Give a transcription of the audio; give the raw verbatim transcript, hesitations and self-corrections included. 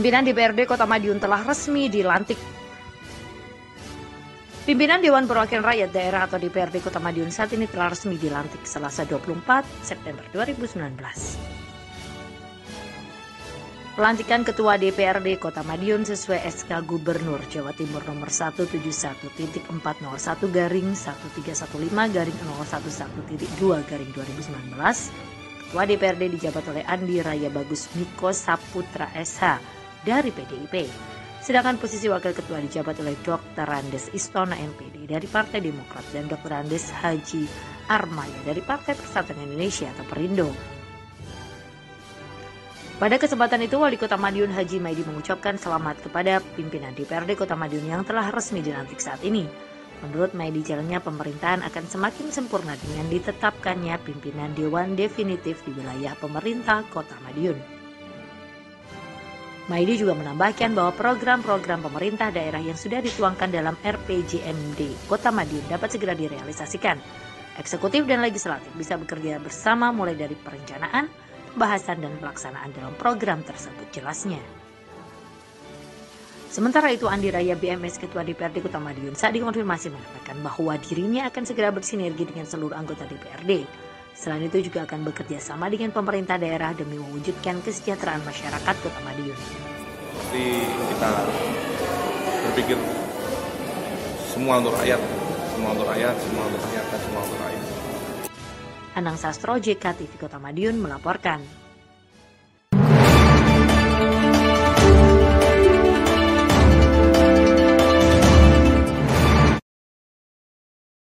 Pimpinan D P R D Kota Madiun telah resmi dilantik. Pimpinan Dewan Perwakilan Rakyat Daerah atau D P R D Kota Madiun saat ini telah resmi dilantik Selasa dua puluh empat September dua ribu sembilan belas. Pelantikan Ketua D P R D Kota Madiun sesuai S K Gubernur Jawa Timur nomor seratus tujuh puluh satu titik empat nol satu garing seribu tiga ratus lima belas garing nol satu satu titik dua garing dua ribu sembilan belas. Ketua D P R D dijabat oleh Andi Raya Bagus Miko Saputra S H dari P D I P. Sedangkan posisi Wakil Ketua dijabat oleh Doktor Andes Istona M P D dari Partai Demokrat dan Doktor Andes Haji Armaya dari Partai Persatuan Indonesia atau Perindo. Pada kesempatan itu, Wali Kota Madiun Haji Maidi mengucapkan selamat kepada pimpinan D P R D Kota Madiun yang telah resmi dilantik saat ini. Menurut Maidi, jalannya pemerintahan akan semakin sempurna dengan ditetapkannya pimpinan Dewan definitif di wilayah pemerintah Kota Madiun. Maidi juga menambahkan bahwa program-program pemerintah daerah yang sudah dituangkan dalam R P J M D Kota Madiun dapat segera direalisasikan. Eksekutif dan legislatif bisa bekerja bersama mulai dari perencanaan, pembahasan dan pelaksanaan dalam program tersebut, jelasnya. Sementara itu, Andi Raya B M S Ketua D P R D Kota Madiun saat dikonfirmasi mengatakan bahwa dirinya akan segera bersinergi dengan seluruh anggota D P R D. Selain itu juga akan bekerja sama dengan pemerintah daerah demi mewujudkan kesejahteraan masyarakat Kota Madiun. Pasti kita berpikir semua untuk rakyat, semua untuk rakyat, semua untuk rakyat, dan semua untuk rakyat. Anang Sastro, J K T V Kota Madiun melaporkan.